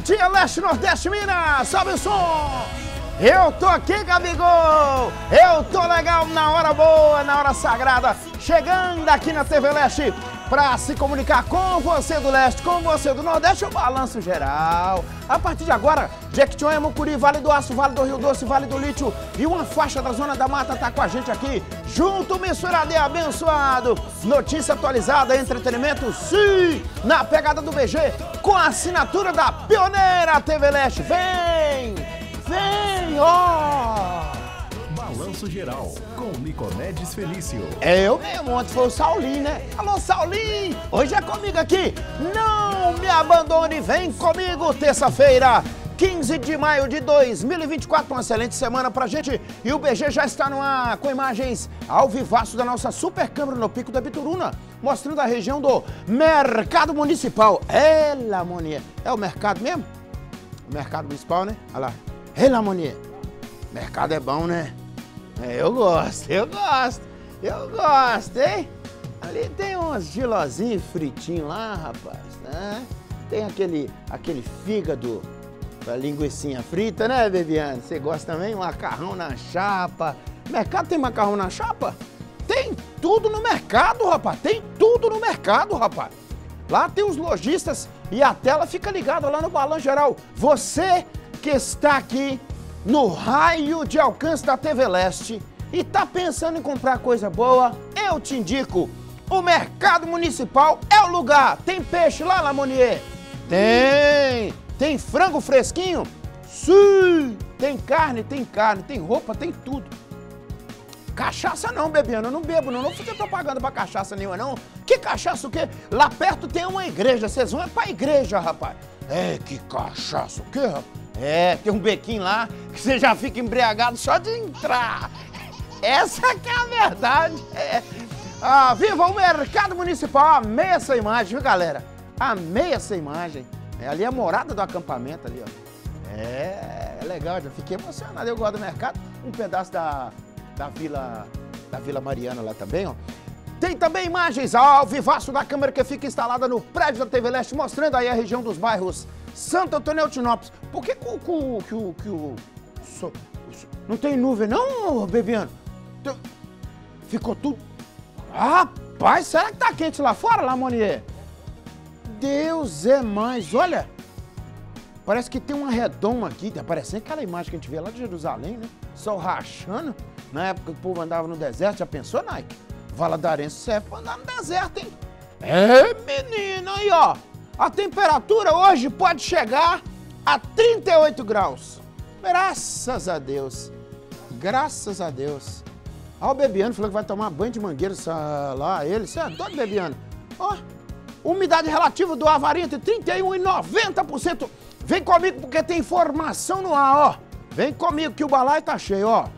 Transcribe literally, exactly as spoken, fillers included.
dia, Leste, Nordeste, Minas, sobe o som! Eu tô aqui, Gabigol! Eu tô legal na hora boa, na hora sagrada, chegando aqui na T V Leste pra se comunicar com você do Leste, com você do Nordeste, o balanço geral. A partir de agora, Jequitinhonha, Mucuri, Vale do Aço, Vale do Rio Doce, Vale do Lítio e uma faixa da Zona da Mata tá com a gente aqui, junto, misturado e abençoado. Notícia atualizada, entretenimento, sim, na pegada do B G, com a assinatura da pioneira T V Leste. Vem, vem, ó! Balanço Geral, com Nicomedes Felício. É eu mesmo, ontem foi o Saulinho, né? Alô, Saulinho! Hoje é comigo aqui. Não me abandone, vem comigo, terça-feira, quinze de maio de dois mil e vinte e quatro, uma excelente semana pra gente. E o B G já está no ar com imagens ao vivaço da nossa super câmera no Pico da Bituruna, mostrando a região do Mercado Municipal. Ela, Monier. É o mercado mesmo? O mercado municipal, né? Olha lá. Ela, Monier. Mercado é bom, né? É, eu gosto, eu gosto, eu gosto, hein? Ali tem uns gilozinhos fritinhos lá, rapaz, né? Tem aquele, aquele fígado, a linguicinha frita, né, Bebiane? Você gosta também? Macarrão na chapa. Mercado tem macarrão na chapa? Tem tudo no mercado, rapaz, tem tudo no mercado, rapaz. Lá tem os lojistas e a tela fica ligada lá no Balanço Geral. Você que está aqui no raio de alcance da T V Leste e tá pensando em comprar coisa boa, eu te indico, o Mercado Municipal é o lugar. Tem peixe lá, Lamonier? Tem! Tem frango fresquinho? Sim! Tem carne, tem carne, tem roupa, tem tudo. Cachaça não, Bebiano, eu não bebo não, não fica propaganda pra cachaça nenhuma não. Que cachaça o quê? Lá perto tem uma igreja, vocês vão é pra igreja, rapaz. É, que cachaça o quê, rapaz? É, tem um bequinho lá que você já fica embriagado só de entrar. Essa que é a verdade. É. Ah, viva o Mercado Municipal. Amei essa imagem, viu, galera? Amei essa imagem. É, ali é a morada do acampamento ali, ó. É, é legal, já fiquei emocionado. Eu gosto do mercado. Um pedaço da, da Vila da Vila Mariana lá também, ó. Tem também imagens ao vivaço da câmera que fica instalada no prédio da T V Leste, mostrando aí a região dos bairros Santo Antônio e Altinópolis. Por que que o... Que o, que o so, so, não tem nuvem não, Bebiano? Tem, ficou tudo... Rapaz, será que tá quente lá fora, Lamonier? Deus é mais, olha. Parece que tem uma redoma aqui, tá parecendo aquela imagem que a gente vê lá de Jerusalém, né? Sol rachando. Na época que o povo andava no deserto, já pensou, Nike? Valadarense serve pra andar no deserto, hein? É, menino, aí, ó. A temperatura hoje pode chegar a trinta e oito graus. Graças a Deus. Graças a Deus. Ó, o Bebiano falou que vai tomar banho de mangueira lá, ele. Você é doido, Bebiano? Ó, umidade relativa do ar varia entre trinta e um por cento e noventa por cento. Vem comigo porque tem informação no ar, ó. Vem comigo que o balaio tá cheio, ó.